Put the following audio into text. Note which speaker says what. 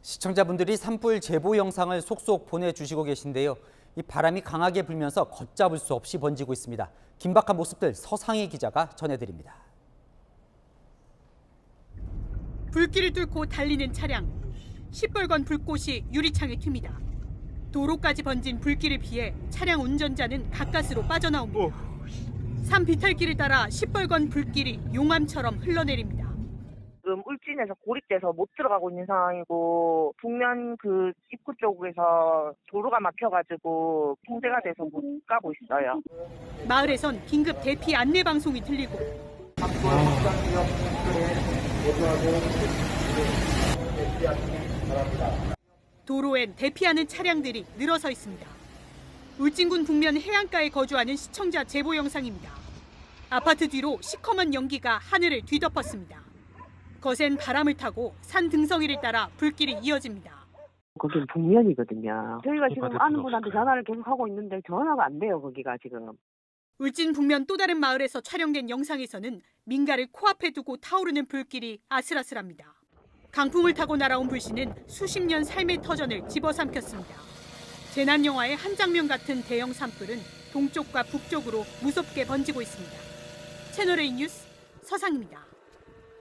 Speaker 1: 시청자분들이 산불 제보 영상을 속속 보내주시고 계신데요. 이 바람이 강하게 불면서 걷잡을 수 없이 번지고 있습니다. 긴박한 모습들 서상희 기자가 전해드립니다.
Speaker 2: 불길을 뚫고 달리는 차량. 시뻘건 불꽃이 유리창에 튑니다. 도로까지 번진 불길을 피해 차량 운전자는 가까스로 빠져나옵니다. 산 비탈길을 따라 시뻘건 불길이 용암처럼 흘러내립니다.
Speaker 3: 지금 울진에서 고립돼서 못 들어가고 있는 상황이고 북면 그 입구 쪽에서 도로가 막혀가지고 통제가 돼서 못 가고 있어요.
Speaker 2: 마을에선 긴급 대피 안내 방송이 들리고 도로엔 대피하는 차량들이 늘어서 있습니다. 울진군 북면 해안가에 거주하는 시청자 제보 영상입니다. 아파트 뒤로 시커먼 연기가 하늘을 뒤덮었습니다. 거센 바람을 타고 산 등성이를 따라 불길이 이어집니다.
Speaker 4: 거긴 북면이거든요. 저희가 지금 아는 분한테 전화를 계속 하고 있는데 전화가 안 돼요, 거기가 지금.
Speaker 2: 울진 북면 또 다른 마을에서 촬영된 영상에서는 민가를 코앞에 두고 타오르는 불길이 아슬아슬합니다. 강풍을 타고 날아온 불씨는 수십 년 삶의 터전을 집어삼켰습니다. 재난 영화의 한 장면 같은 대형 산불은 동쪽과 북쪽으로 무섭게 번지고 있습니다. 채널A 뉴스 서상입니다.